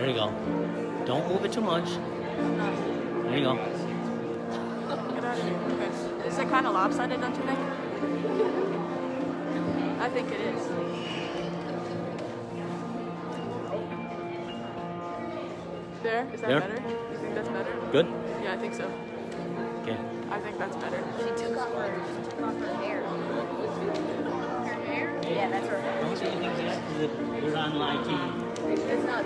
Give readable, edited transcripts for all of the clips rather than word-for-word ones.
There you go. Don't move it too much. There you go. Get out of here. Okay. Is it kind of lopsided, don't you think? I think it is. There? Is that There? better? You think that's better? Good? Yeah, I think so. Okay. I think that's better. She took off her hair. Her hair? Yeah, that's her hair. Don't say anything yet because we're on live TV. It's not.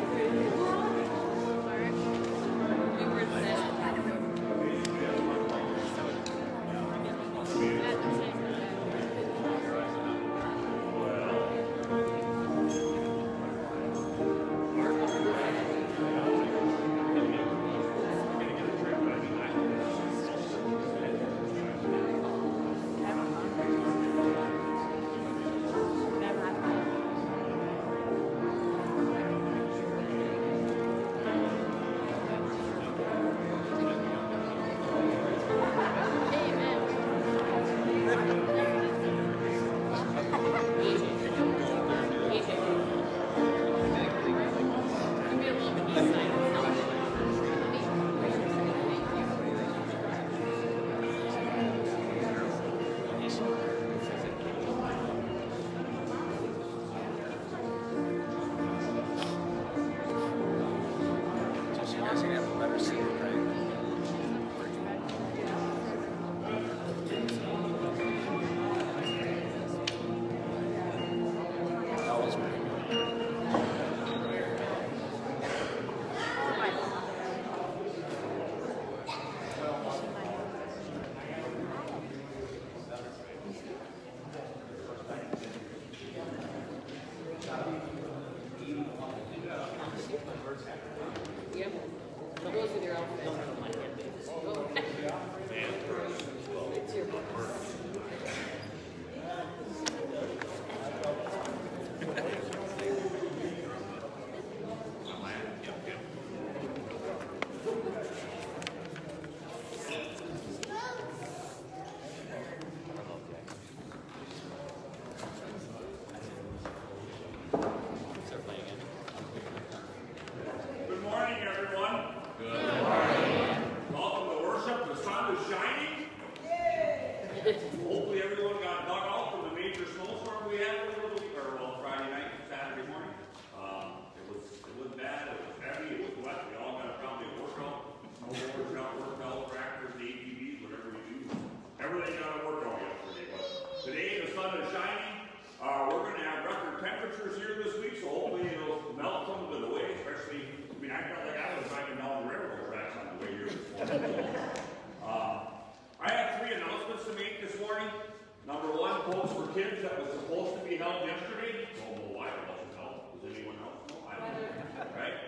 I have 3 announcements to make this morning. Number 1, Votes for Kids that was supposed to be held yesterday. Don't know why it wasn't held. Does anyone else know? I don't know. Right?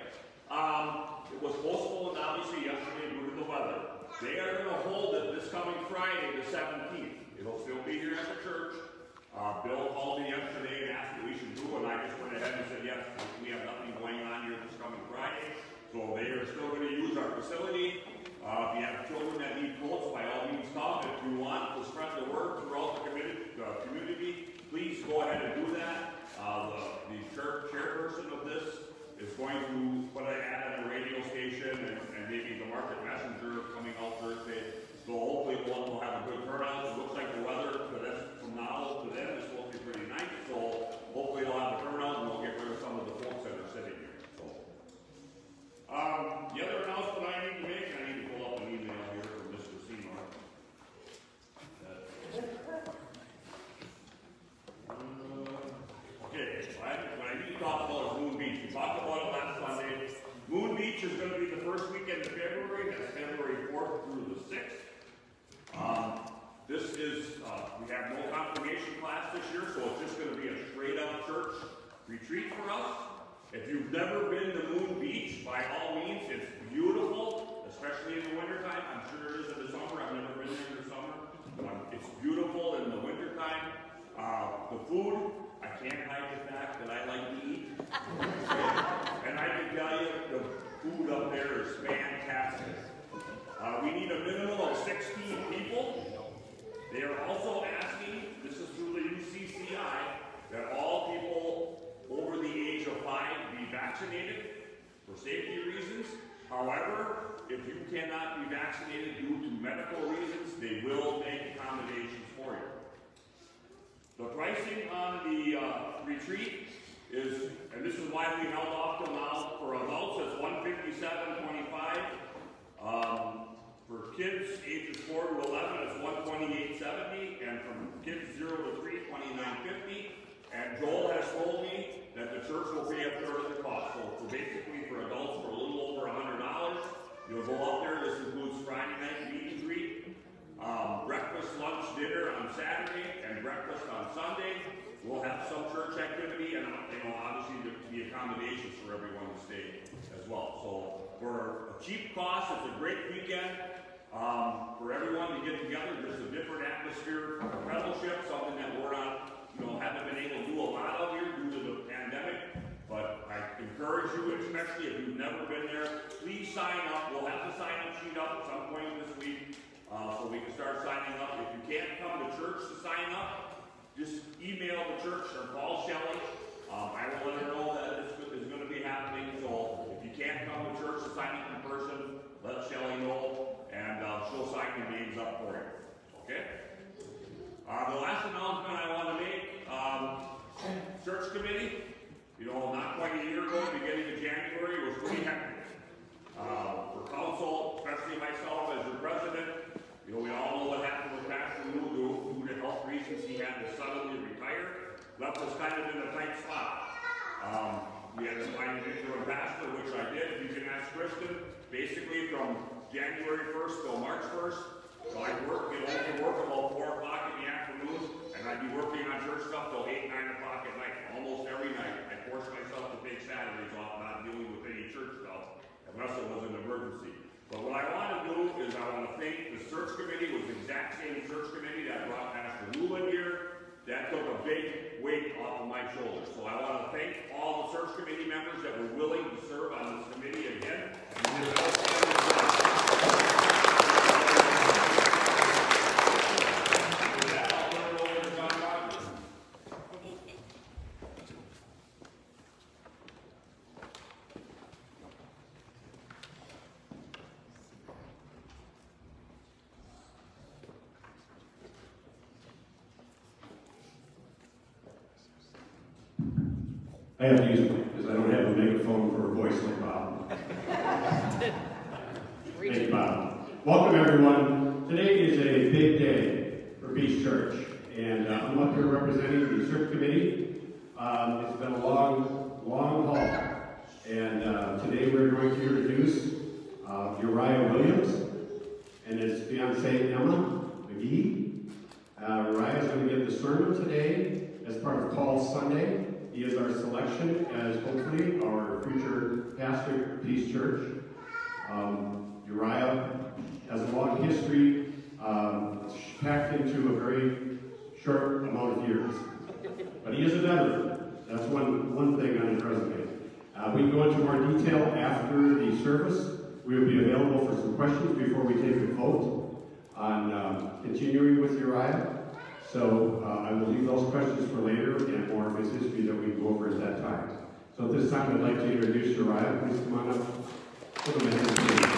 It was postponed obviously yesterday due to the weather. They are going to hold it this coming Friday, the 17th. It'll still be here at the church. Bill called me yesterday and asked what we should do, and I just went ahead and said, yes, we have nothing going on here this coming Friday. So they are still going to use our facility. If you have children that need votes, by all means come. If you want to spread the word throughout the community, please go ahead and do that. The chairperson of this is going to put an ad on the radio station and maybe the market messenger coming out Thursday. So hopefully we'll have a good turnout. It looks like the weather from now to then is supposed to be pretty nice. So hopefully we'll have a turnout and we'll get rid of some of the folks that are sitting here. So the other announcement I need to make, I need to pull up an email here from Mr. Seymour. Okay, so what I need to talk about is Moon Beach. We talked about it last Sunday. Moon Beach is going to be the first weekend of February. That's February 4th through the 6th. This is, we have no confirmation class this year, so it's just going to be a straight-up church retreat for us. If you've never been to Moon Beach, by all means, it's beautiful, especially in the wintertime. I'm sure it is in the summer. I've never been there in the summer. It's beautiful in the wintertime. The food, I can't hide the fact that I like to eat. And I can tell you, the food up there is fantastic. We need a minimum of 16 people. They are also asking, this is through the UCCI, that all people over the age of 5 be vaccinated. for safety reasons. However, if you cannot be vaccinated due to medical reasons, they will make accommodations for you. The pricing on the retreat is, and this is why we held off till now, for adults it's $157.25. For kids ages 4 to 11 it's $128.70, and from kids 0 to 3, $29.50. And Joel has told me that the church will pay a third of the cost. So basically for adults for a little over $100, you'll go up there. This includes Friday night meet and greet, breakfast, lunch, dinner on Saturday, and breakfast on Sunday. We'll have some church activity and obviously the accommodations for everyone to stay as well. So for a cheap cost, it's a great weekend for everyone to get together. There's a different atmosphere for fellowship, something that we're not, haven't been able to do a lot of here due to the pandemic. But I encourage you, especially if you've never been there, please sign up. We'll have the sign-up sheet up at some point this week so we can start signing up. If you can't come to church to sign up, just email the church or call Shelley. I will let her know that this is going to be happening. So if you can't come to church to sign up in person, let Shelley know, and she'll sign your names up for you. Okay? The last announcement I want to make, church committee, not quite a year ago, beginning of January, it was pretty hectic. For council, especially myself as your president, we all know what happened with Pastor Lou due to health reasons. He had to suddenly retire. Left us kind of in a tight spot. We had to find an interim pastor, which I did. You can ask Kristen. Basically, from January 1st till March 1st, so I'd work, get home from work about 4 o'clock in the afternoon, and I'd be working on church stuff till 8, 9 o'clock at night, almost every night. I forced myself to take Saturdays off, not dealing with any church stuff, unless it was an emergency. But what I want to do is I want to thank the search committee. It was the exact same search committee that brought Pastor Lou in here. That took a big weight off of my shoulders. So I want to thank all the search committee members that were willing to serve on this committee again. I have to use it because I don't have a megaphone for a voice like Bob. Thank you, Bob. Welcome, everyone. Today is a big day for Peace Church, and I'm up here representing the search committee. It's been a long, long haul, and today we're going to introduce Uriah Williams and his fiancée Emma McGee. Uriah is going to give the sermon today as part of Call Sunday. He is our selection as hopefully our future pastor of Peace Church. Uriah has a long history packed into a very short amount of years. But he is a veteran. That's one thing on his resume. We can go into more detail after the service. We will be available for some questions before we take a vote on continuing with Uriah. So I will leave those questions for later and more of his history that we can go over at that time. So at this time, I'd like to introduce Uriah. Please come on up. Put him in here.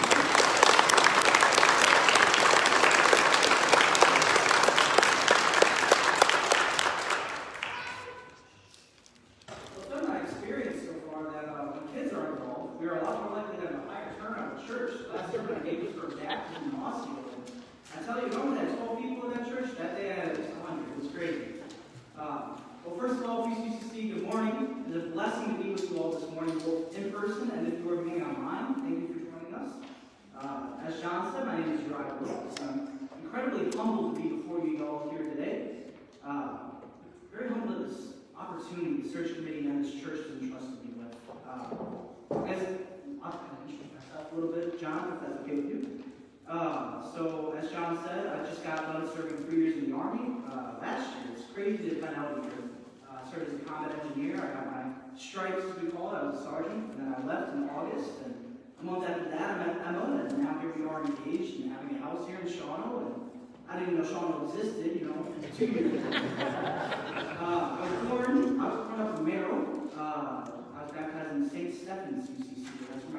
As John said, my name is Uriah Williams. I'm incredibly humbled to be before you all here today. Very humbled at this opportunity the search committee and this church has entrusted me with. I'll introduce myself a little bit, John, if that's okay with you. So, as John said, I just got done serving 3 years in the Army. Last year, it's crazy to have been out a year. I served as a combat engineer. I got my stripes, as we call it. I was a sergeant, and then I left in August. And a month after that, I met Emma, and now here we are engaged and having a house here in Shawano, and I didn't even know Shawano existed, 2 years ago. I was growing up in Merrill. I was baptized in St. Stephen's UCC. That's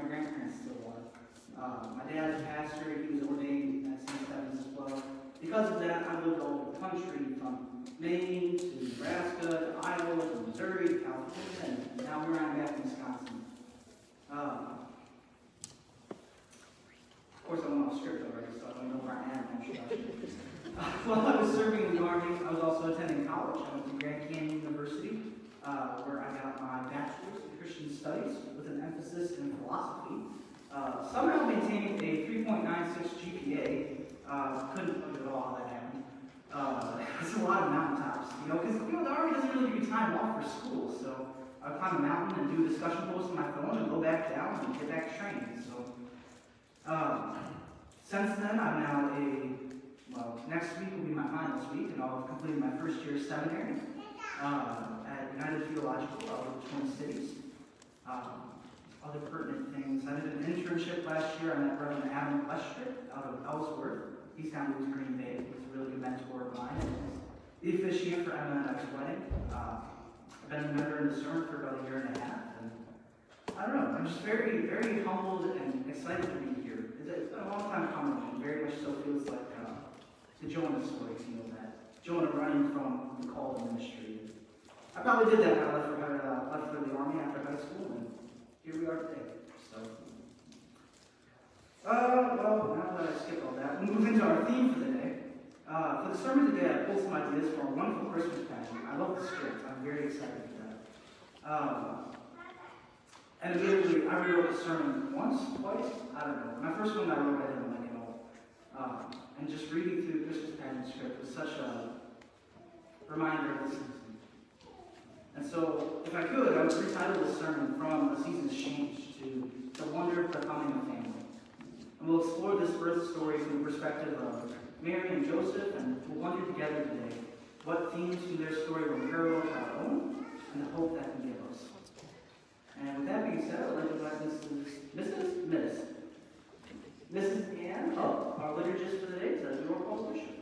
My dad's a pastor. He was ordained at St. Stephen's as well. Because of that, I lived all over the country, from Maine to Nebraska to Iowa to Missouri to California, and now here I'm back in Wisconsin. Of course, I went off script already, so I don't know where I am in introduction. While I was serving in the Army, I was also attending college. I went to Grand Canyon University, where I got my bachelor's in Christian Studies with an emphasis in philosophy. Somehow maintaining a 3.96 GPA. Couldn't tell you at all how that happened. It's a lot of mountaintops, because the Army doesn't really give you time off for school, so I would climb a mountain and do a discussion post on my phone and go back down and get back to training. So, since then, I'm now next week will be my finals week, and I'll have completed my first year of seminary at United Theological out of the Twin Cities. Other pertinent things. I did an internship last year. I met Reverend Adam Lestrick out of Ellsworth. He's down in Green Bay. He's a really good mentor of mine. The officiant for Emma and I's wedding. I've been a member in the sermon for about a year and a half. And I don't know. I'm just very, very humbled and excited to be here. It's been a long time coming, and very much so feels like the Jonah story, that Jonah running from the call to ministry. I probably did that when I left for the Army after high school, and here we are today. So, well, now that I skipped all that, we'll move into our theme for the day. For the sermon today, I pulled some ideas from our wonderful Christmas pageant. I love the script. I'm very excited for that. And immediately, I rewrote the sermon once, twice, I don't know. My first one I wrote, I didn't like it all. And just reading through the Christmas pageant script was such a reminder of the season. And so, if I could, I would retitle this sermon from A Season's Change to The Wonder of Becoming a Family. And we'll explore this birth story from the perspective of Mary and Joseph, and we'll wonder together today what themes from their story will parallel to our own, and the hope that can give us. And with that being said, I'd like to invite Mrs. Ann up, our liturgist for the day, to do our call to worship.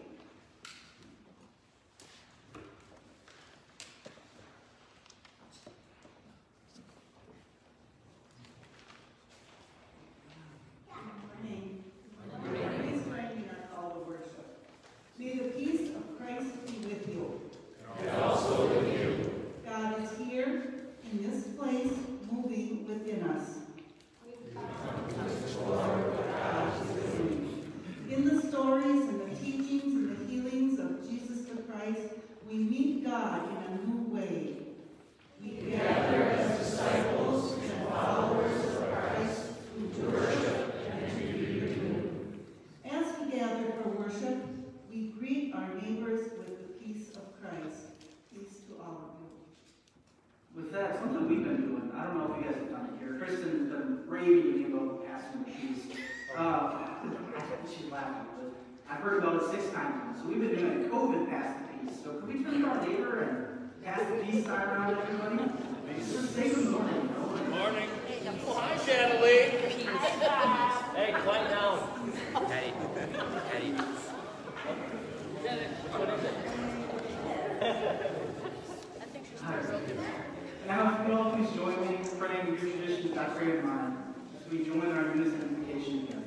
May the peace of Christ be with you. And also with you. God is here in this place, moving within us. In the stories and the teachings and the healings of Jesus the Christ, we meet God in a new way. We gather as disciples and followers of Christ to worship and to be renewed. As we gather for worship, we greet our neighbors with the peace of Christ. Peace to all of you. With that, something we've been doing, I don't know if you guys have done it here. Kristen's been raving about passing the peace. She's laughing, but I've heard about it 6 times. So we've been doing a COVID pass the peace. So can we turn to our neighbor and pass the peace sign around to everybody? Just say good morning. Good morning. Hi, Shanalee. Hey, quiet down. Patty. What is it? Now, if you all please join me in praying your traditions, I pray in mine, as we join our unification together.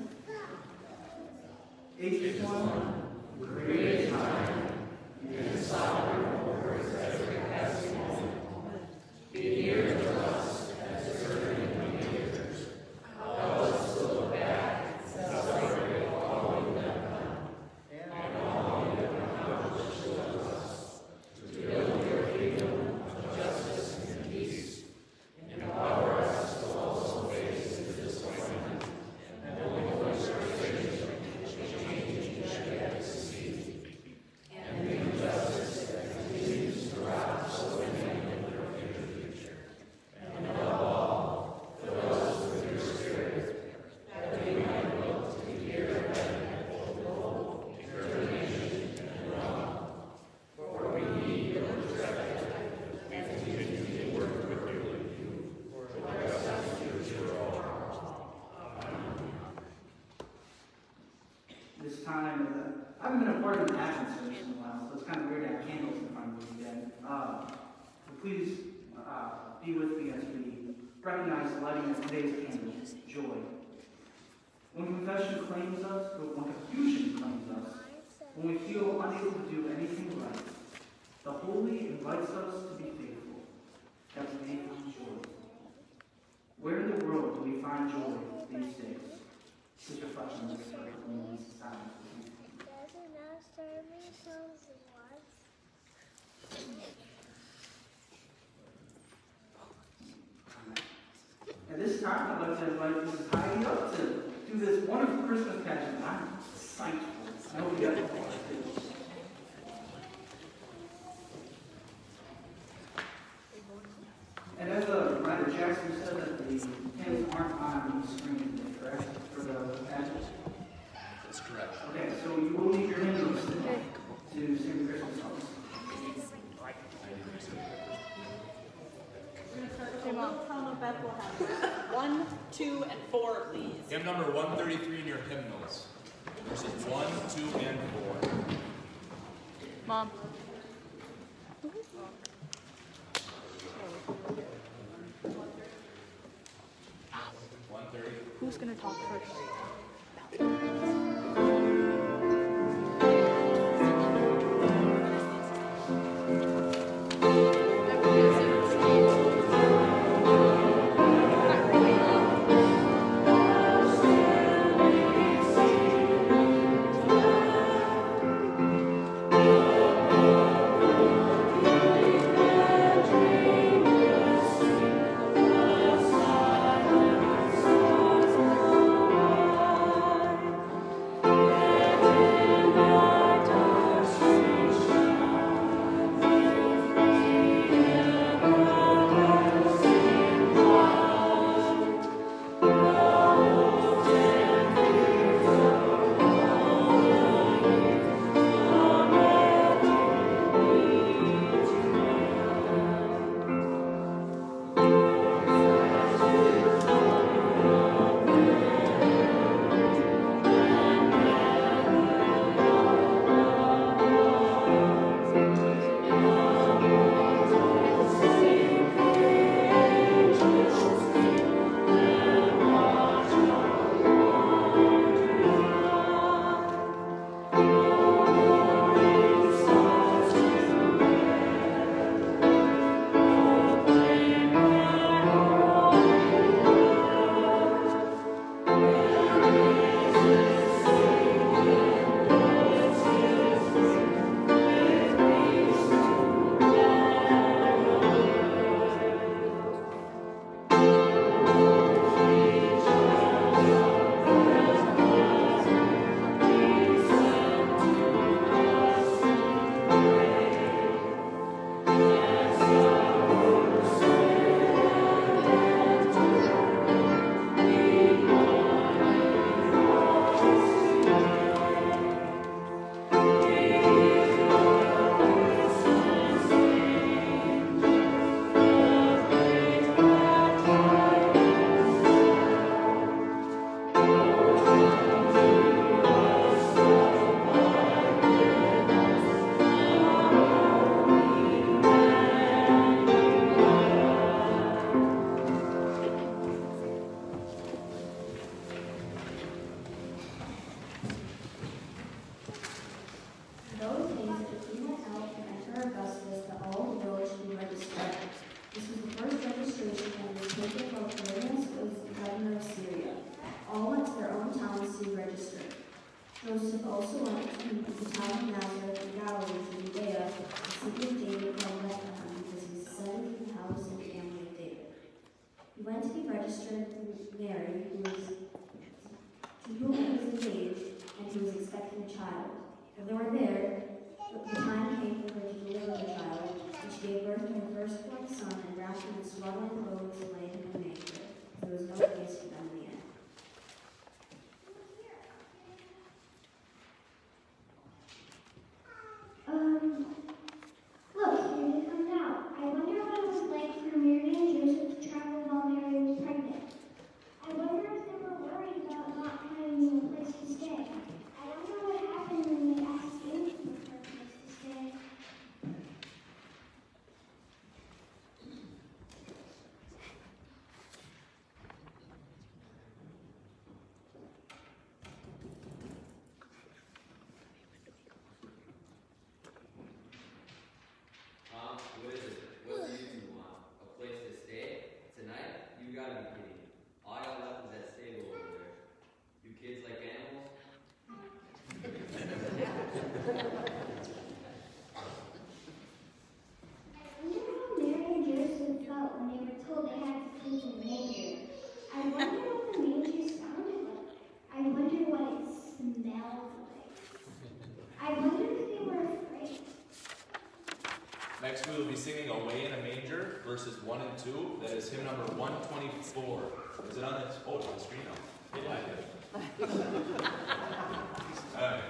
Ages one, created time, and sovereign over its every passing moment. Be near to us as serving the neighbors. Help us to look back and celebrate all you have done, and all you have accomplished with us, to build your kingdom of justice and peace. Empower us to also face the disappointment and only frustration which change is yet to see. And bring justice that continues to rise so many in their future. And above all, fill us with your Spirit, that we might look to hear and full hope, determination, and love. For we need your perspective and continue to work with you for the rest of the future of all. Amen. This time, I haven't been a part of an Advent service in a while, so it's kind of weird to have candles in front of me again. But please be with me as we recognize the lighting of today's candle, joy. When confession claims us, but when confusion claims us, when we feel unable to do anything right, the Holy invites us to be faithful, that we may find joy. Where in the world do we find joy these days? Please reflect on this story in silence. At this time, I'd like to invite Mrs. Heidi up to do this wonderful Christmas pageant. I'm psyched for it. I hope you guys will watch it. And as Ryder Jackson said, that the hymns aren't on the screen today, correct? For the pageant? That's correct. Okay, so you will need your hymns to sing the Christmas songs. Town of Bethlehem. 1, 2, and 4, please. Hymn number 133 in your hymnals. Verses 1, 2, and 4. Mom. 130. Who's gonna talk first? Joseph also went to the town of Nazareth in Galilee to Judea, the city of David called Bethlehem, because he was son of the house and family of David. He went to be registered with Mary, to whom he was engaged, and who was expecting a child. When they were there, the time came for her to deliver the child, and she gave birth to her firstborn son, and wrapped him in swaddling clothes and laid him in a manger. There was no place for them in the inn. Look, here they come now. I wonder what it was like for Mary and Joseph to travel while Mary was pregnant. I wonder if they were worried about not having a place to stay. I don't know what happened when they asked Amy for a place to stay. we will be singing Away in a Manger, verses 1 and 2. That is hymn number 124. Is it on the, oh, it's on the screen now. Yeah, I did.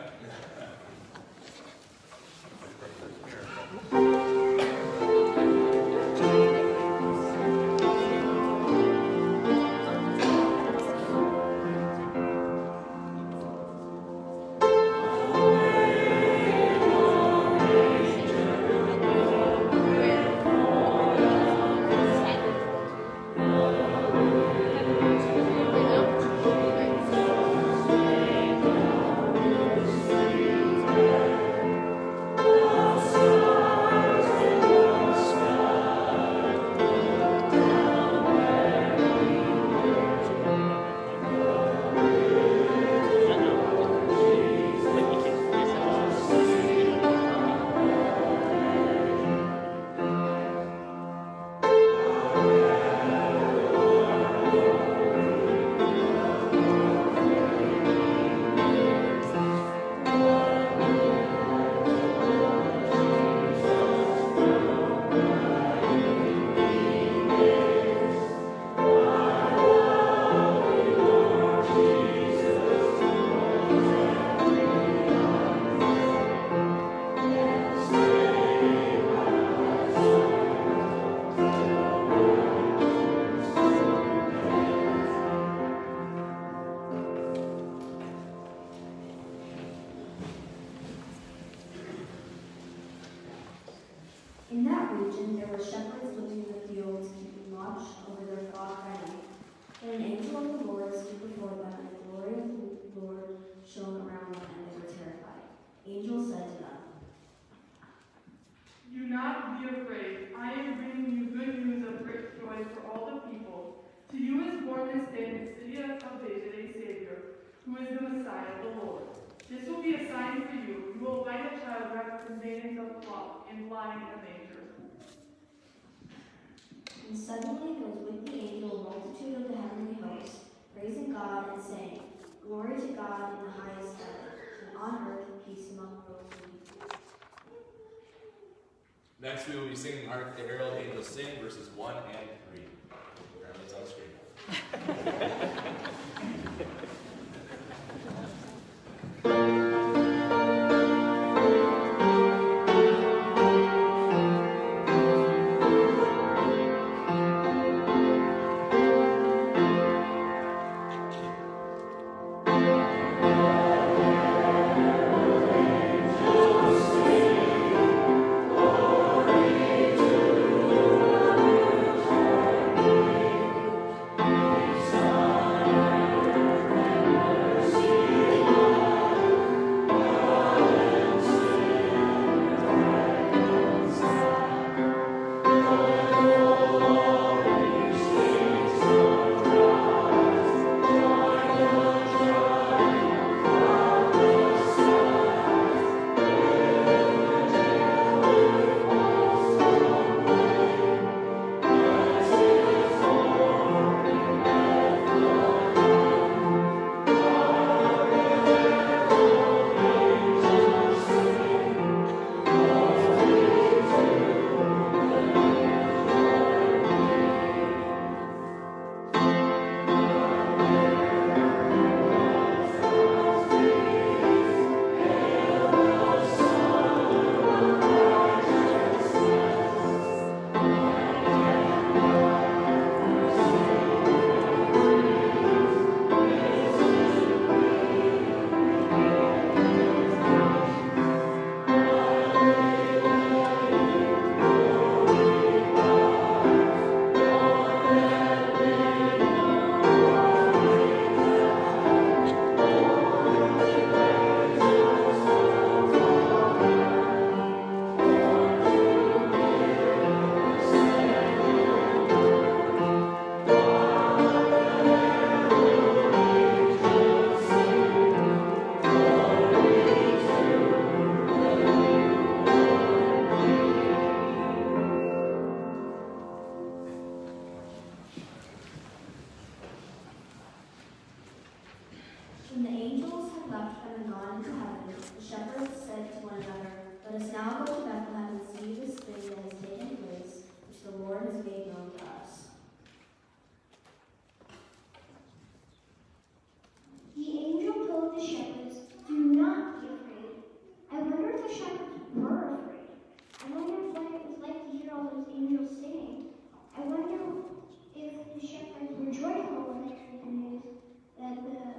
In that region there were shepherds living in the fields, keeping watch over their flock by night. And an angel of the Lord stood before them, and the glory of the Lord shone around them, and they were terrified. The angel said to them, "Do not be afraid. I am bringing you good news of great joy for all the people. To you is born this day in the city of David a Savior, who is the Messiah, the Lord. This will be a sign for you. You will find a child wrapped in bands of cloth and lying in a manger." And suddenly there was with the angel a multitude of the heavenly hosts, praising God and saying, "Glory to God in the highest heaven, and on earth peace among those who peace." Next, we will be singing Hark the Herald Angels Sing, verses 1 and 3. Apparently it's on the screen. When the angels had left them and gone into heaven, the shepherds said to one another, "Let us now go to Bethlehem and see this thing that has taken which the Lord has made known to us. The angel told the shepherds, "Do not be afraid." I wonder if the shepherds were afraid. I wonder what it was like to hear all those angels singing. I wonder if the shepherds were joyful when they heard the news that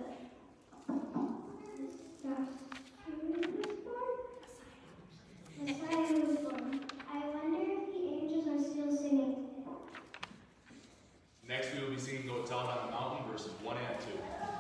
the Messiah was born. I wonder if the angels are still singing. Next we will be singing Go Tell It on the Mountain, verses 1 and 2.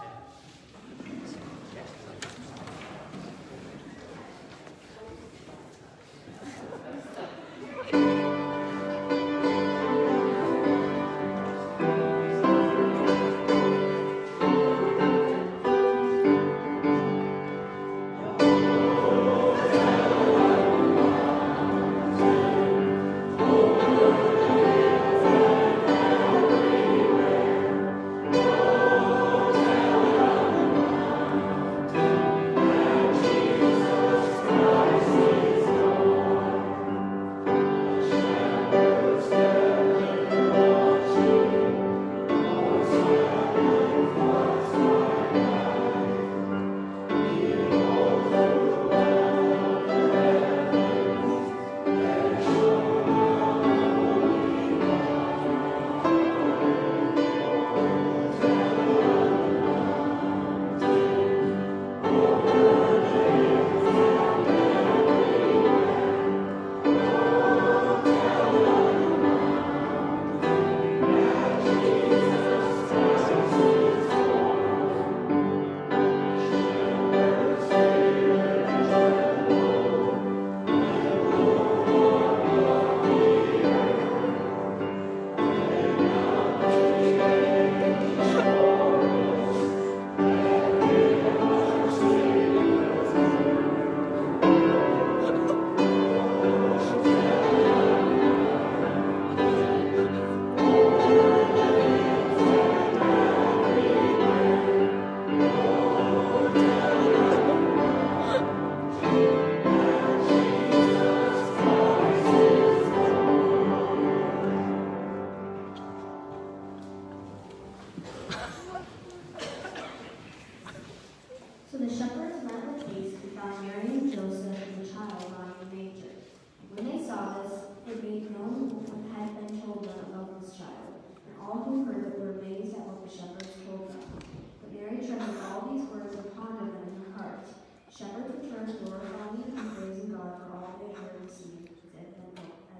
So the shepherds went with haste and found Mary and Joseph and the child lying in the manger. When they saw this, they made known what had been told them about this child, and all who heard it were amazed at what the shepherds told them. But Mary treasured all these words and pondered them in her heart. Shepherds returned glorifying and praising God for all they had heard and seen, as it had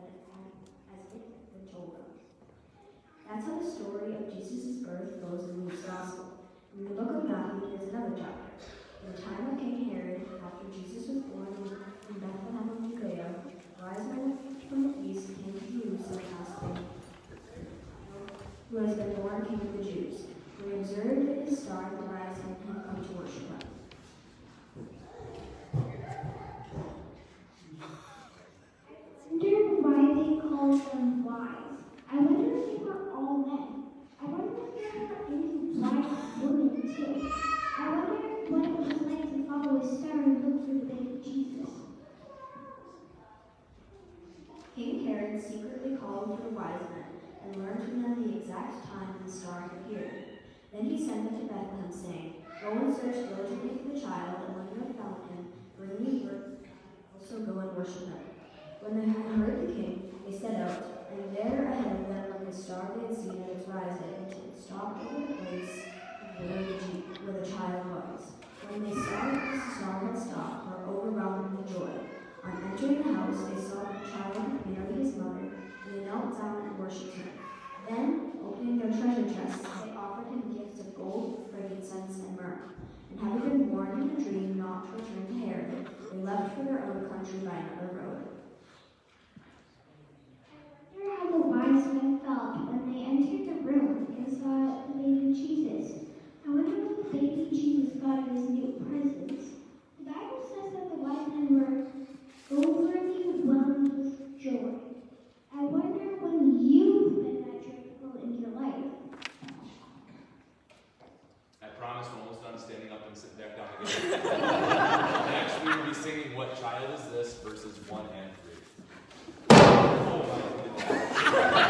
been told them. That's how the story of Jesus' birth goes in Luke's Gospel. In the book of Matthew, there's another chapter. In the time of King Herod, after Jesus was born in Bethlehem of Judea, wise men from the east came to Jerusalem asking, "Who has been born King of the Jews?" When they observed his star in the rising, and come to worship him. I wonder why they called them wise. I wonder if they were all men. I wonder if there were any wise women too. I wonder what it was like to follow a star and look for the baby Jesus. King Herod secretly called for the wise men and learned from them the exact time the star had appeared. Then he sent them to Bethlehem, saying, "Go and search diligently for the child, and when you have found him, bring me word, also go and worship him." When they had heard the king, they set out, and there ahead of them, like the star they had seen at its rising, until it stopped over the place where the child was. When they saw that the star had stopped, they were overwhelmed with joy. On entering the house, they saw the child with Mary his mother, and they knelt down and worshipped him. Then, opening their treasure chests, they offered him gifts of gold, frankincense, and myrrh. And having been warned in a dream not to return to Herod, they left for their own country by another road. I wonder how the wise men felt when they entered the room and saw the baby Jesus. I wonder what the baby Jesus got in his new presents. The Bible says that the wise men were overwhelmed with joy. I wonder when you've been that joyful in your life. I promise we're almost done standing up and sitting back down again. Next we will be singing What Child Is This, verses 1 and 3. Oh, my goodness.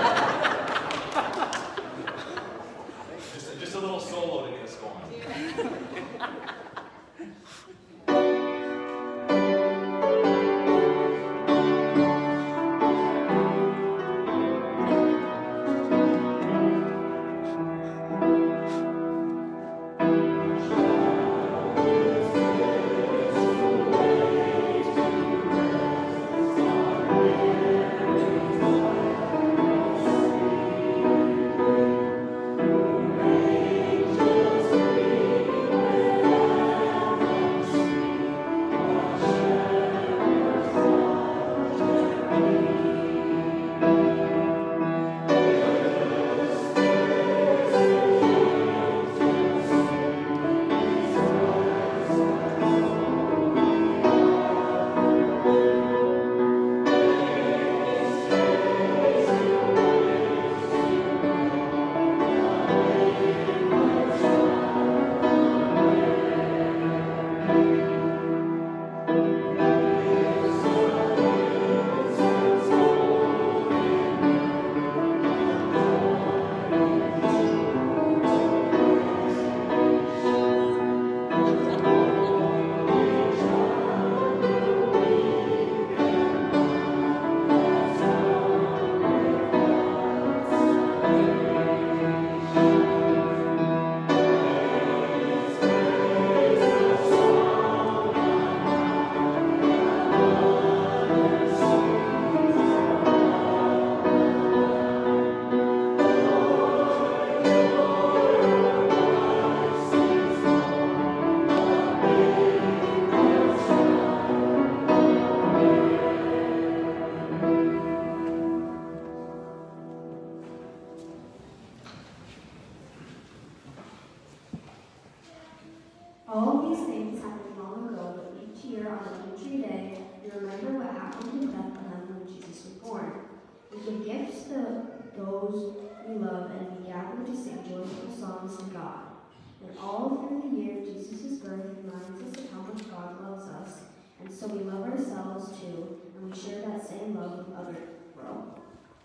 All these things happened long ago, but each year on the Wintry Day, we remember what happened in Bethlehem when Jesus was born. We give gifts to those we love, and we gather to sing joyful songs to God. And all through the year, Jesus' birth reminds us of how much God loves us, and so we love ourselves too, and we share that same love with other world.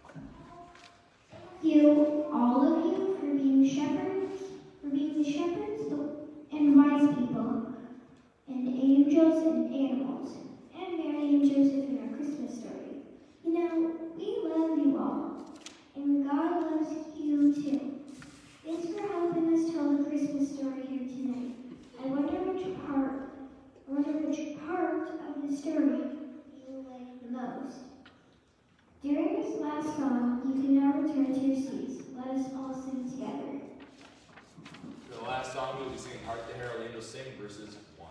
Thank you, all of you, for being shepherds, and wise people, and angels and animals, and Mary and Joseph in our Christmas story. You know, we love you all, and God loves you too. Thanks for helping us tell the Christmas story here tonight. I wonder which part of the story you like the most. During this last song, you can now return to your seats. Let us all sing together. For the last song, we'll be singing Hark the Herald Angels Sing, verses 1.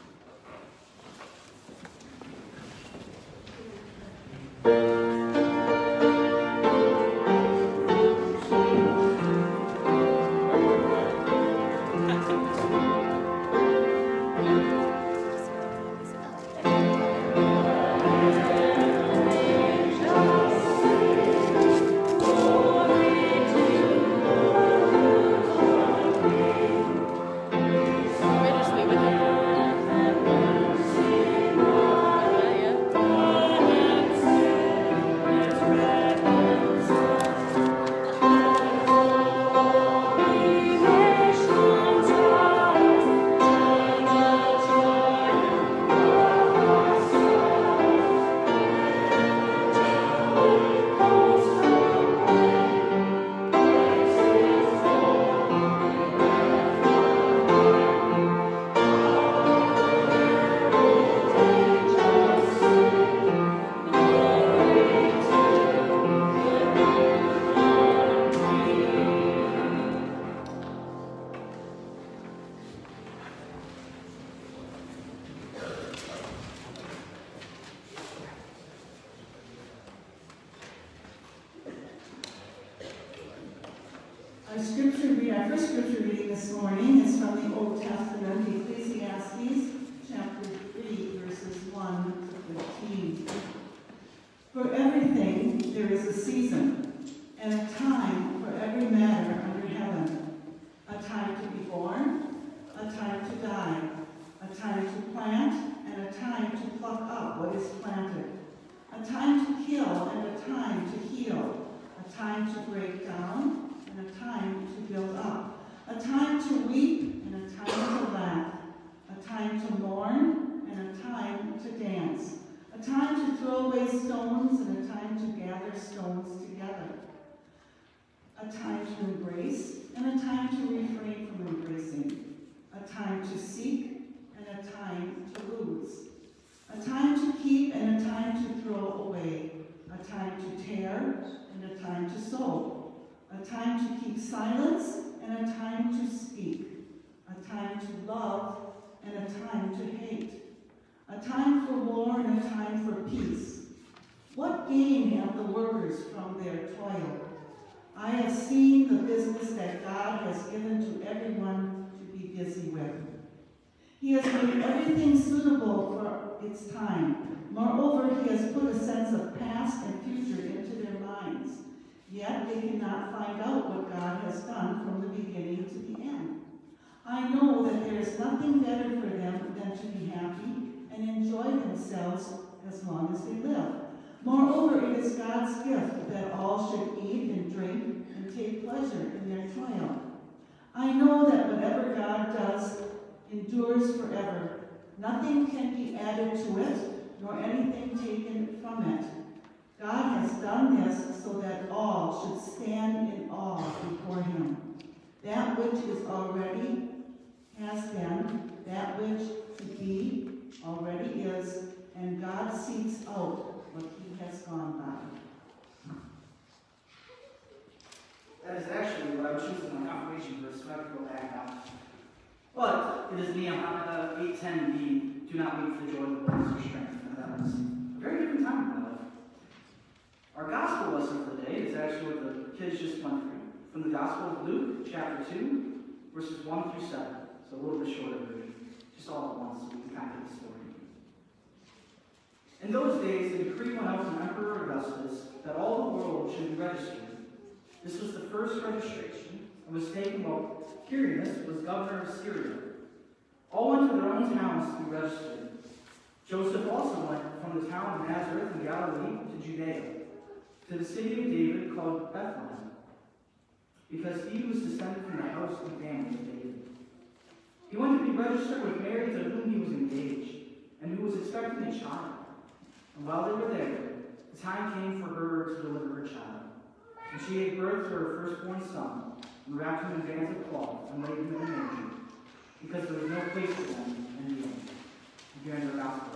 Our first scripture reading this morning is from the Old Testament, Ecclesiastes chapter 3, verses 1 to 15. For everything there is a season, and a time for every matter under heaven, a time to be born, a time to die, a time to plant, and a time to pluck up what is planted, a time to kill and a time to heal, a time to break down and a time to build up, a time to weep and to refrain from embracing, a time to seek, and a time to lose, a time to keep and a time to throw away, a time to tear and a time to sow, a time to keep silence and a time to speak, a time to love and a time to hate, a time for war and a time for peace. What gain have the workers from their toil? I have seen the business that God has given to everyone to be busy with. He has made everything suitable for its time. Moreover, he has put a sense of past and future into their minds. Yet they cannot find out what God has done from the beginning to the end. I know that there is nothing better for them than to be happy and enjoy themselves as long as they live. Moreover, it is God's gift that all should eat and drink and take pleasure in their toil. I know that whatever God does endures forever. Nothing can be added to it, nor anything taken from it. God has done this so that all should stand in awe before him. That which is already has been, that which to be already is, and God seeks out what he has gone by. That is actually what I would choose as my confirmation verse, so I could go back now. But it is Nehemiah 8:10b, do not wait for the joy of the Lord is your strength. And that was a very different time in my life. Our gospel lesson for the day is actually what the kids just went through. From the Gospel of Luke, chapter 2, verses 1 through 7. So a little bit shorter version. Just all at once, so we can kind of get the story. In those days, the decree went out from Emperor Augustus that all the world should be registered. This was the first registration, and was taken while Quirinius was governor of Syria. All went to their own towns to be registered. Joseph also went from the town of Nazareth in Galilee to Judea, to the city of David called Bethlehem, because he was descended from the house and family of David. He went to be registered with Mary, to whom he was engaged, and who was expecting a child. And while they were there, the time came for her to deliver her child. And she gave birth to her firstborn son, and wrapped him in bands of cloth, and laid him in a manger, because there was no place for them in the inn. Hearing the gospel.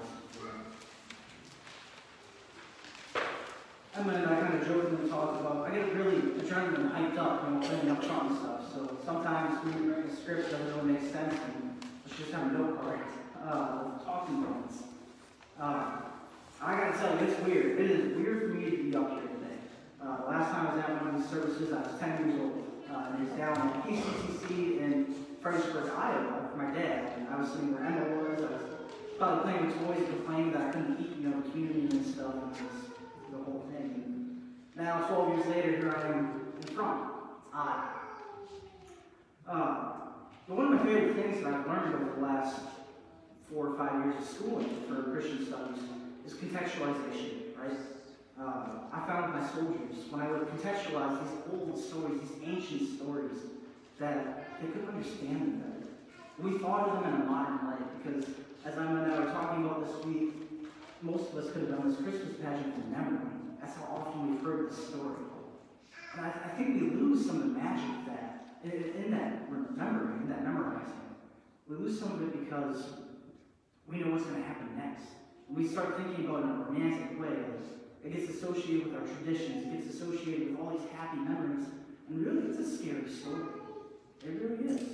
Emma and I kind of jokingly talk about, I get really adrenaline hyped up, playing up front and stuff, so sometimes when we write a script doesn't really make sense, and let's just have a note card of talking points. I gotta tell you, it's weird. It is weird for me to be up here today. Last time I was at one of these services, I was 10 years old, and it was down at PCCC in Fredericksburg, Iowa, with my dad, and I was sitting where Emma was. I was probably playing with toys, complaining that I couldn't eat, the communion and stuff, and it was the whole thing. And now, 12 years later, here I am in front. But one of my favorite things that I've learned over the last 4 or 5 years of schooling for Christian studies is contextualization, right? I found with my soldiers, when I would contextualize these old stories, these ancient stories, that they couldn't understand them better. We thought of them in a modern light, because as Emma and I were talking about this week, most of us could have done this Christmas pageant from memory. That's how often we've heard this story. And I think we lose some of the magic that, in that remembering, in that memorizing. We lose some of it because we know what's going to happen next. We start thinking about it in a romantic way. It gets associated with our traditions. It gets associated with all these happy memories. And really, it's a scary story. It really is.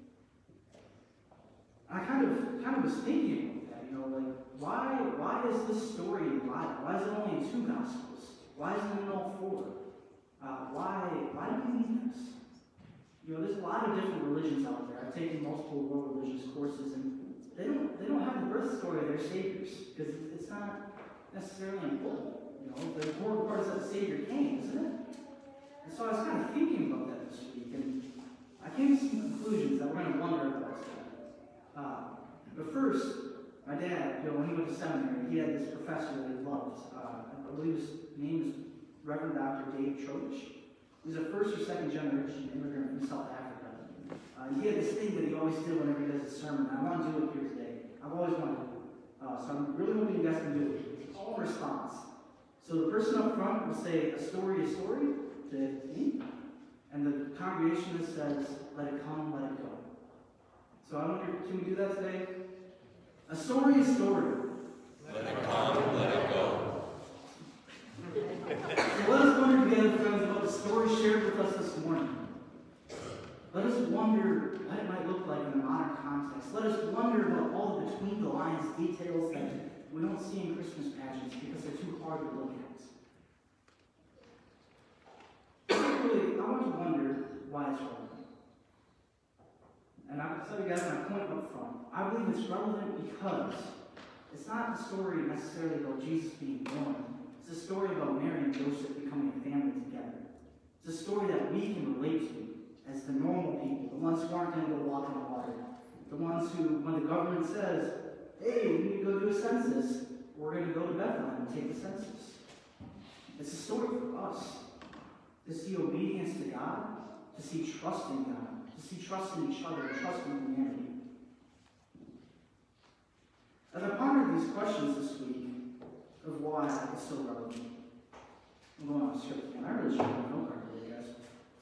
I kind of was thinking about that, why is this story in the Bible? Why is it only in 2 Gospels? Why isn't it in all 4? Why do we need this? There's a lot of different religions out there. I've taken multiple world religious courses, and they don't have the birth story of their saviors, because it's not necessarily important. The important part is that the Savior came, isn't it? And so I was kind of thinking about that this week, and I came to some conclusions that we're going to wonder about today. But first, my dad, when he went to seminary, he had this professor that he loved. I believe his name is Reverend Dr. Dave Troach. He was a first or second generation immigrant from South Africa. He had this thing that he always did whenever he does a sermon. I want to do it here today. I've always wanted to. So I'm really hoping you guys can do it. It's all in response. So the person up front will say a story to me, and the congregation says let it come, let it go. So I wonder, can we do that today? A story is a story. Let it come, let it go. So let us wonder together, friends, about the story shared with us this morning. Let us wonder what it might look like in a modern context. Let us wonder about all the between-the-lines details that we don't see in Christmas pageants because they're too hard to look at. Particularly, I want to wonder why it's relevant. And I'll tell you guys my point up front. I believe it's relevant because it's not a story necessarily about Jesus being born. It's a story about Mary and Joseph becoming a family together. It's a story that we can relate to as the normal people, the ones who aren't going to go walk in the water, the ones who, when the government says, hey, we need to go do a census, we're going to go to Bethlehem and take the census. It's a story for us to see obedience to God, to see trust in God, to see trust in each other, trust in humanity. As I pondered these questions this week of why it's so relevant, I'm going on a script, and I really should have no card today, guys.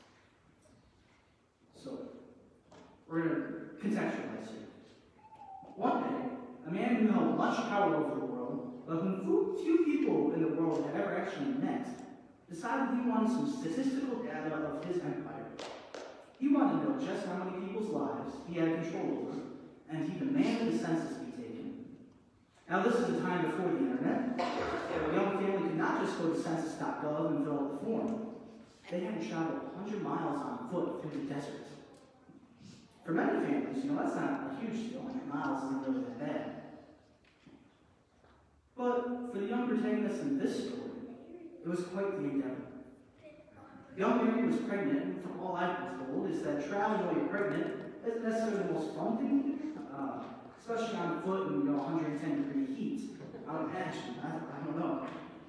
So, we're going to contextualize here. One day, a man who held much power over the world, but whom few people in the world had ever actually met, decided he wanted some statistical data of his empire. He wanted to know just how many people's lives he had control over, and he demanded a census be taken. Now, this is a time before the internet, so a young family could not just go to census.gov and fill out the form. They had to travel 100 miles on foot through the desert. For many families, that's not a huge deal. 100 miles isn't really that bad. But for the young protagonist in this story, it was quite the endeavor. Young Mary was pregnant, and from all I've been told is that traveling while you're pregnant isn't necessarily the most fun thing to do, especially on foot in 110-degree heat. I would imagine. I don't know.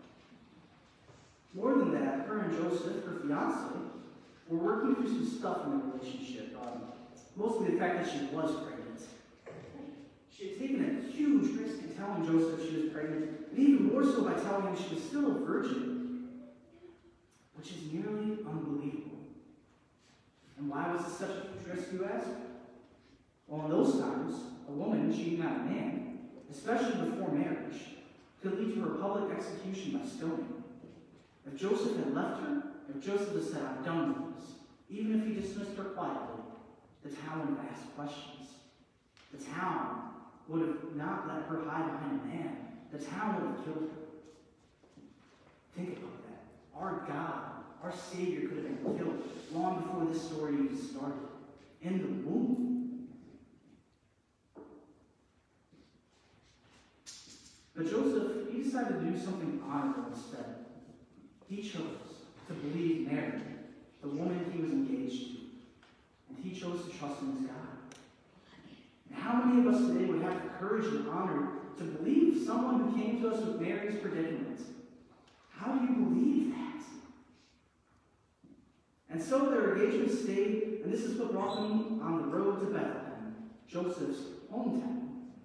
More than that, her and Joseph, her fiance, were working through some stuff in their relationship. Mostly the fact that she was pregnant. She had taken a huge risk in telling Joseph she was pregnant, and even more so by telling him she was still a virgin, which is nearly unbelievable. And why was this such a huge risk, you ask? Well, in those times, a woman cheating on a man, especially before marriage, could lead to her public execution by stoning. If Joseph had left her, if Joseph had said, I'm done with this, even if he dismissed her quietly, the town would have asked questions. The town would have not let her hide behind a man. The town would have killed her. Think about that. Our God, our Savior, could have been killed long before this story even started. In the womb. But Joseph, he decided to do something honorable instead. He chose to believe Mary, the woman he was engaged to. And he chose to trust in his God. And how many of us today would have the courage and honor to believe someone who came to us with Mary's predicament? How do you believe that? And so their engagement stayed, and this is what brought them on the road to Bethlehem, Joseph's hometown.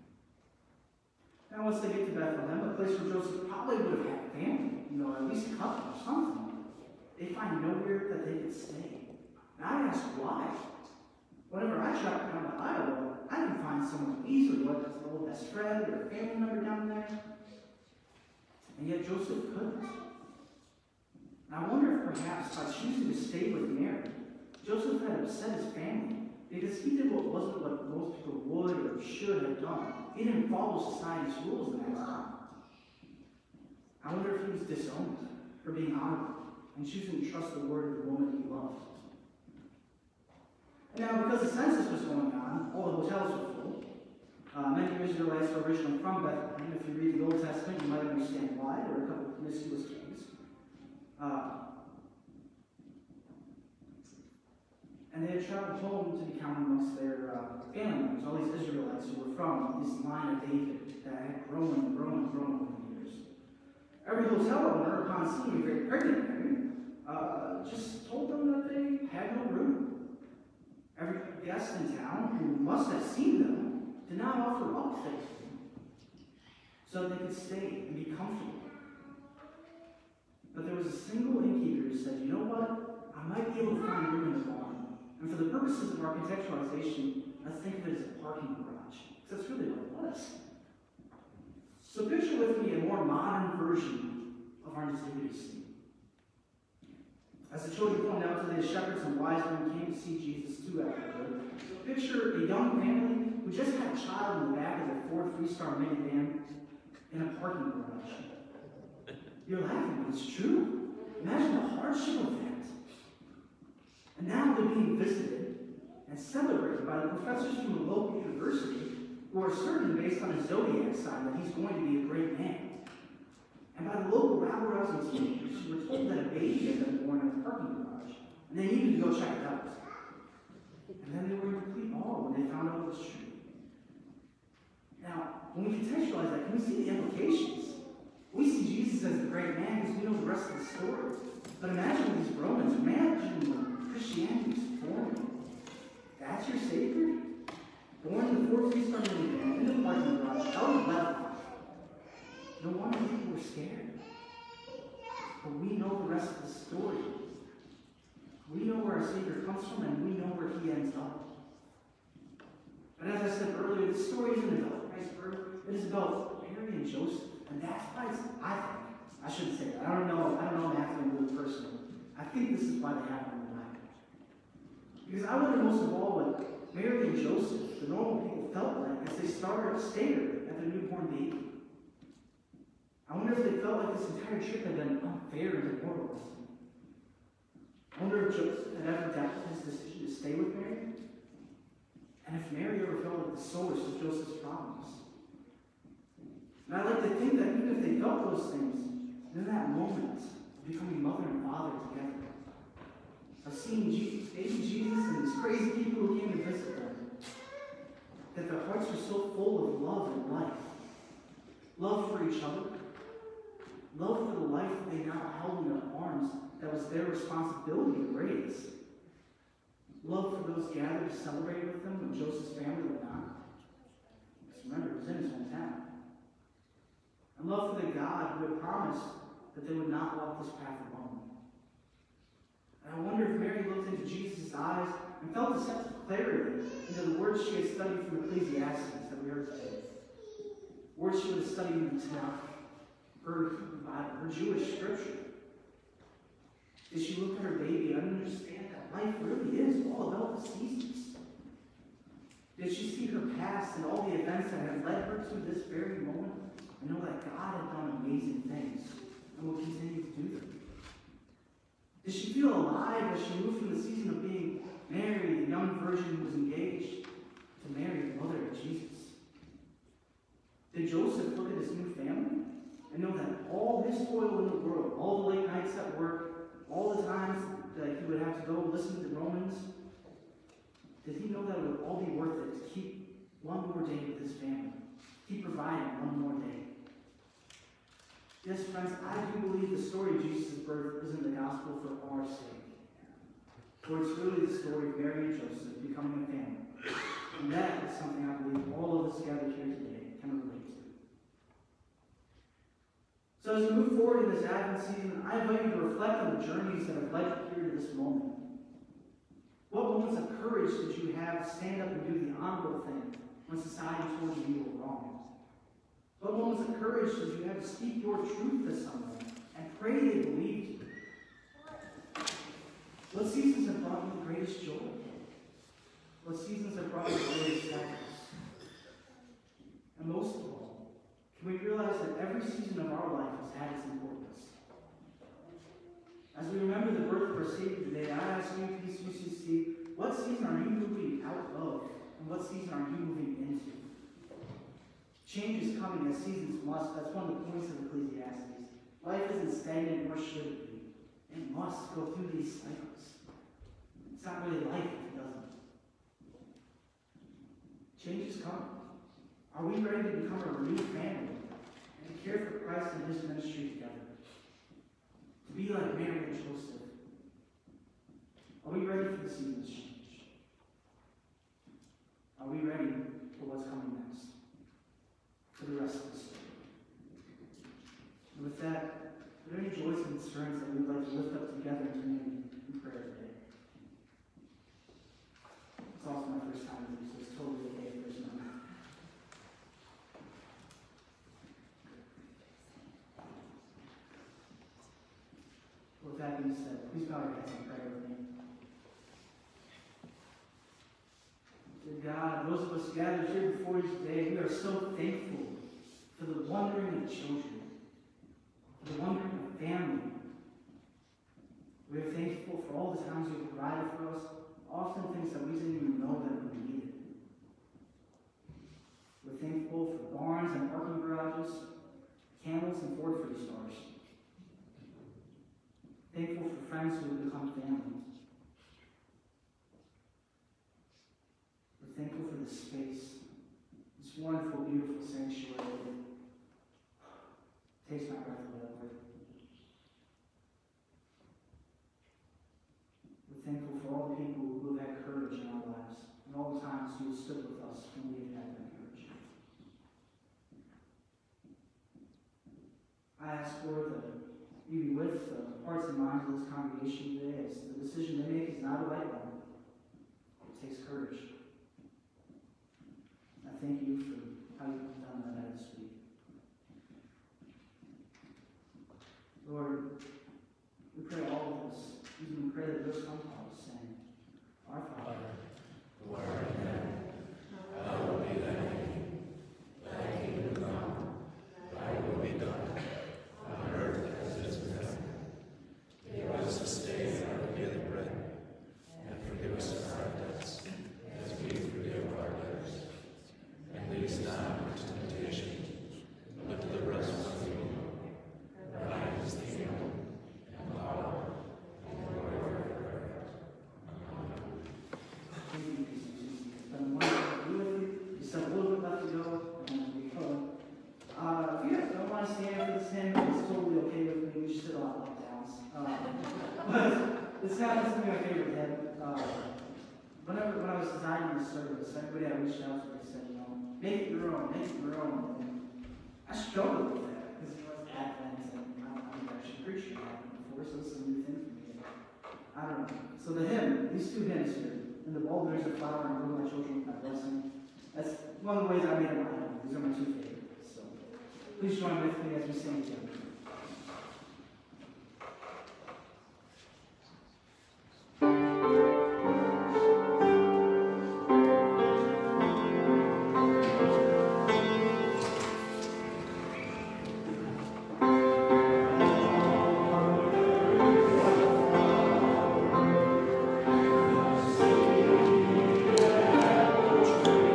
Now once they get to Bethlehem, a place where Joseph probably would have had family, at least a couple or something, they find nowhere that they could stay. And I ask why. Whenever I travel down to Iowa, I can find someone easily, whether it's an old best friend or a family member down there. And yet Joseph couldn't. And I wonder if perhaps by choosing to stay with Mary, Joseph had upset his family because he did what wasn't what most people would or should have done. He didn't follow society's rules in that time. I wonder if he was disowned for being honorable and choosing to trust the word of the woman he loved. And now, because the census was going on, all the hotels were full. Many Israelites were originally from Bethlehem. If you read the Old Testament, you might understand why. There were a couple of promiscuous kings. And they had traveled home to be counted amongst their family members, all these Israelites who were from this line of David that had grown and grown and grown over the years. Every hotel owner, upon seeing a very pregnant Mary, just told them that they had no room. Every guest in town who must have seen them did not offer up things to them so they could stay and be comfortable. But there was a single innkeeper who said, you know what? I might be able to find room in the barn. And for the purposes of our contextualization, let's think of it as a parking garage. Because that's really what it was. So picture with me a more modern version of our nativity scene. As the children pointed out today, the shepherds and wise men came to see Jesus too afterward. So picture a young family who just had a child in the back of their Ford Freestar minivan in a parking garage. You're laughing, but it's true. Imagine the hardship of that. And now they're being visited and celebrated by the professors from the local university who are certain, based on his zodiac sign, that he's going to be a great man. And by the local rabble-rousing teenagers who were told that a baby had been born in a parking garage, and they needed to go check it out. And then they were in complete awe when they found out it was true. Now, when we contextualize that, can we see the implications? We see Jesus as the great man because we know the rest of the story. But imagine these Romans, imagine when Christianity was forming. That's your Savior? Born in the Ford Freestar minivan, in the parking garage, out of wedlock. No wonder people were scared. But we know the rest of the story. We know where our Savior comes from, and we know where he ends up. But as I said earlier, the story isn't about Christ's birth. It is about Mary and Joseph. And that's why I shouldn't say that. I don't know Matthew and Luke personally. I think this is why they happen in the Bible. Because I wonder most of all what Mary and Joseph, the normal people, felt like as they stared at their newborn baby. I wonder if they felt like this entire trip had been unfair and demoralizing. I wonder if Joseph had ever doubted his decision to stay with Mary. And if Mary ever felt like the source of Joseph's problems. And I like to think that even if they felt those things, in that moment of becoming mother and father together, of seeing baby Jesus and these crazy people who came to visit them, that their hearts were so full of love and life. Love for each other, love for the life that they now held in their arms that was their responsibility to raise. Love for those gathered to celebrate with them when Joseph's family were not. Because remember, it was in his hometown. And love for the God who had promised that they would not walk this path alone. And I wonder if Mary looked into Jesus' eyes and felt a sense of clarity into the words she had studied from Ecclesiastes that we heard today. Words she would have studied in the Tanakh, her Hebrew Bible, her Jewish scripture. Did she look at her baby and understand that life really is all about the seasons? Did she see her past and all the events that had led her to this very moment and know that God had done amazing things and will continue to do them? Did she feel alive as she moved from the season of being Mary, the young virgin who was engaged, to Mary, the mother of Jesus? Did Joseph look at his new family and know that all his toil in the world, all the late nights at work, all the times that he would have to go listen to Romans, did he know that it would all be worth it to keep one more day with his family? Keep providing one more day? Yes, friends, I do believe the story of Jesus' birth isn't the gospel for our sake. For it's really the story of Mary and Joseph becoming a family. And that is something I believe all of us gathered here today can relate to. So as we move forward in this Advent season, I invite you to reflect on the journeys that have led you here to this moment. What moments of courage did you have to stand up and do the honorable thing when society told you you were wrong? What moments of courage did you have to speak your truth to someone and pray they believed you? What seasons have brought you the greatest joy? What seasons have brought you the greatest sadness? And most of all, can we realize that every season of our life has had its importance? As we remember the birth of our Savior today, I ask you, PCCC, what season are you moving out of, and what season are you moving into? Change is coming as seasons must. That's one of the points of Ecclesiastes. Life isn't stagnant, nor should it be. It must go through these cycles. It's not really life if it doesn't. Change is coming. Are we ready to become a renewed family and to care for Christ and his ministry together? To be like Mary and Joseph? Are we ready for the season's change? Are we ready for what's coming next? For the rest of the story. And with that, are there any joys and concerns that we'd like to lift up together in community in prayer today? being said, please bow your heads and pray with me. Dear God, those of us gathered here before you today, we are so thankful for the wondering of children, for the wondering of family. We are thankful for all the times you have provided for us, often things that we didn't even know that we needed. We're thankful for barns and parking garages, camels and Ford Freestars. Thankful for friends who have become family. We're thankful for this space, this wonderful, beautiful sanctuary that takes my breath away, Lord. We're thankful for all the people who have had courage in our lives, and all the times who have stood with us when we have had that courage. I ask, Lord, that you be with the hearts and minds of this congregation today, as the decision they make is not a light one. It takes courage. I thank you for how you've done that this week. Lord, we pray all of this. Even pray that those come to us saying, Our Father, who art in heaven, hallowed be thy name. Thy kingdom come, thy will be done, on earth as it is in heaven. Give us this day our daily bread, and forgive us our debts, as we forgive our debtors. And lead us not into temptation, but deliver us from evil. For thine is the kingdom, and power, and glory forever. Amen. Thank you, Jesus. It's been wonderful to be with you. You still have a little bit left to go, and we go. If you guys don't want to stand for this hymn, it's totally okay with me. We just did a lot of lockdowns. But this happens to be my favorite hymn. When I was designing the service, everybody I reached out to, they said, make it your own, make it your own. And I struggled with that because it was Advent, and I've never actually preached Advent before, so it's a new thing for me. I don't know. So the hymn, these two hymns here, in the bulb there's a flower, and I my children with my blessing. That's one of the ways I made it my own. These are my two favorites. So please join with me as we sing together.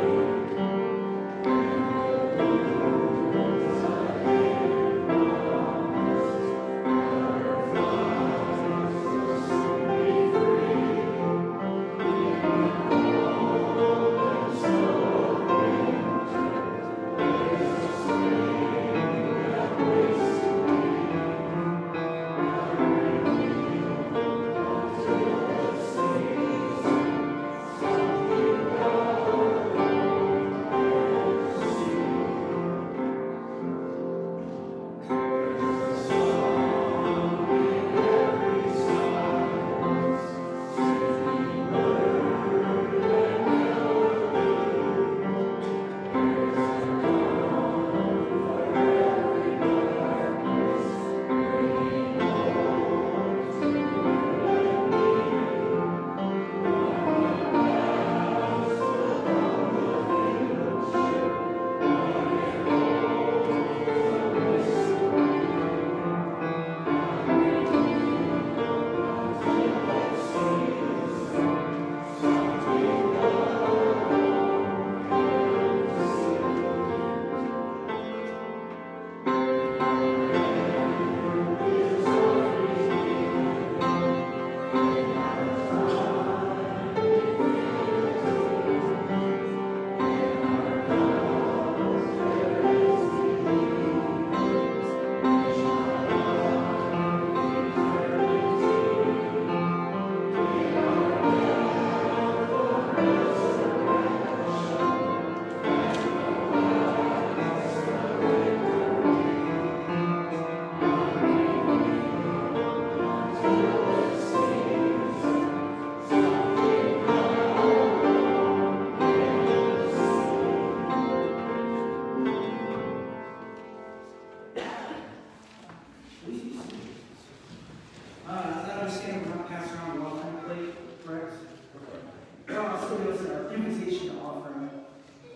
Thank you.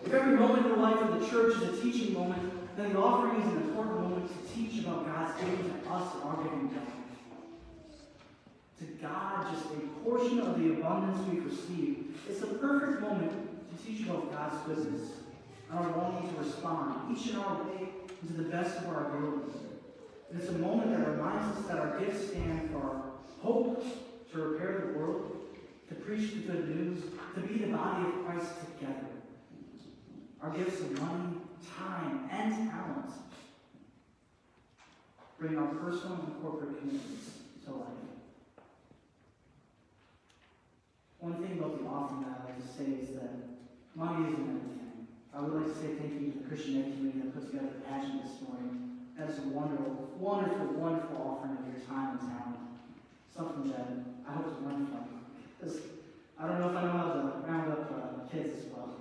If every moment in the life of the church is a teaching moment, then the offering is an important moment to teach about God's giving to us and our giving to others. To God, just a portion of the abundance we've received. It's the perfect moment to teach about God's goodness and our longing to respond, each in our way, to the best of our ability. And it's a moment that reminds us that our gifts stand for hope, to repair the world, to preach the good news, to be the body of Christ together. Our gifts of money, time, and talent bring our personal and corporate commitments to life. One thing about the offering that I like to say is that money isn't everything. I would like to say thank you to the Christian Ed community that put together the pageant this morning. That is a wonderful, wonderful, wonderful offering of your time and talent. Something that I hope to learn from. Because I don't know if I know how to round up kids as well.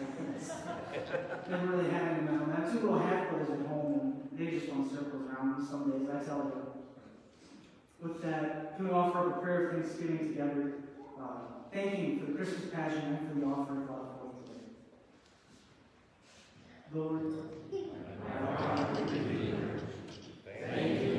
Never really had any of them. I have two little half-brothers at home, and they just run circles around me some days, I tell you. With that, can we offer up a prayer of thanksgiving together, thanking for the Christmas pageant and for the offering brought forth today. Lord, thank you.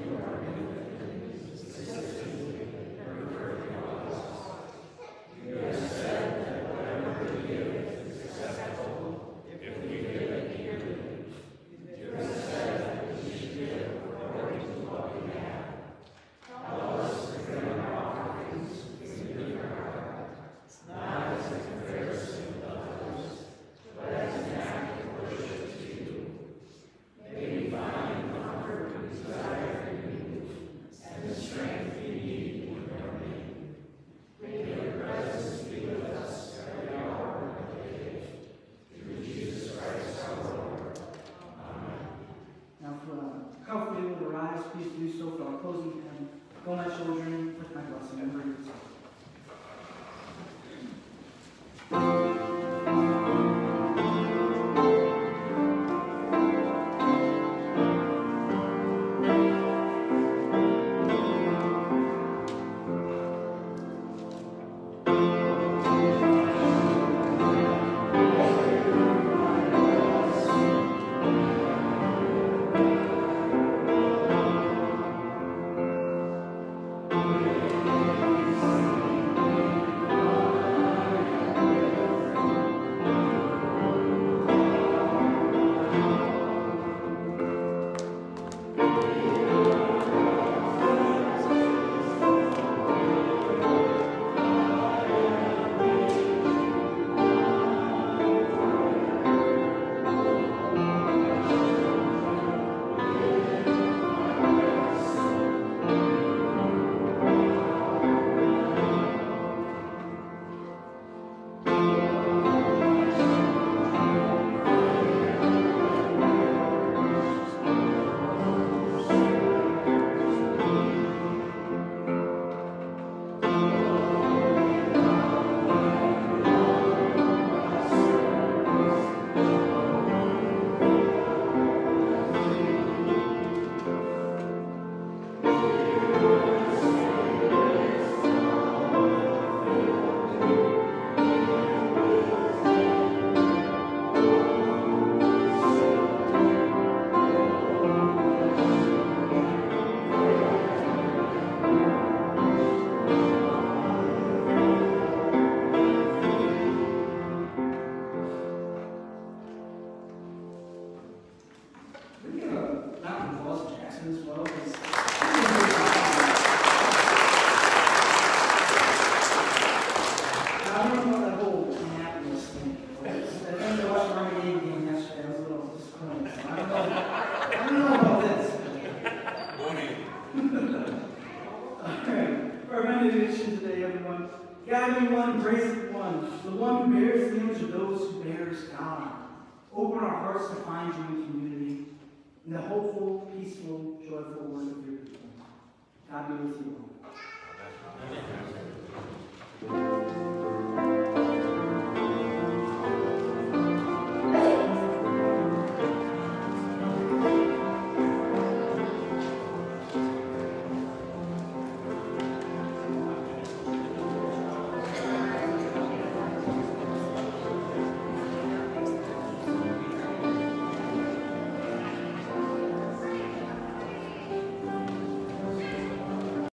Please do so for our closing hymn. Go, my children, with my blessing and bring it. Gathering one, embracing one, the one who bears the image of those who bears God. Open our hearts to find you in community, in the hopeful, peaceful, joyful work of your people. God be with you all. Amen.